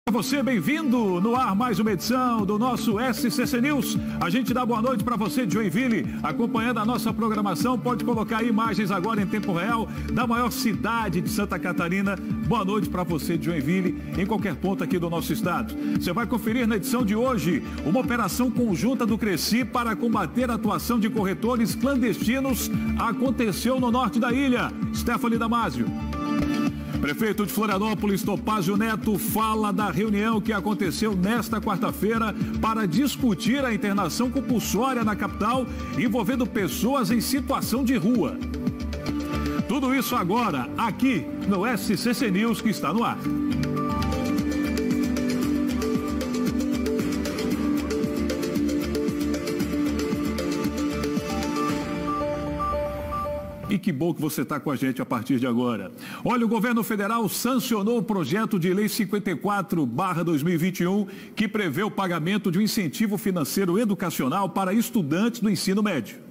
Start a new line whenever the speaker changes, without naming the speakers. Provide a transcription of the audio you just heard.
Você, bem-vindo no ar mais uma edição do nosso SCC News. A gente dá boa noite para você de Joinville, acompanhando a nossa programação. Pode colocar imagens agora em tempo real da maior cidade de Santa Catarina. Boa noite para você de Joinville, em qualquer ponto aqui do nosso estado. Você vai conferir na edição de hoje uma operação conjunta do Cresci para combater a atuação de corretores clandestinos aconteceu no norte da ilha. Stephanie Damasio. Prefeito de Florianópolis, Topázio Neto, fala da reunião que aconteceu nesta quarta-feira para discutir a internação compulsória na capital, envolvendo pessoas em situação de rua. Tudo isso agora, aqui no SCC News, que está no ar. E que bom que você está com a gente a partir de agora. Olha, o governo federal sancionou o projeto de lei 54/2021, que prevê o pagamento de um incentivo financeiro educacional para estudantes do ensino médio.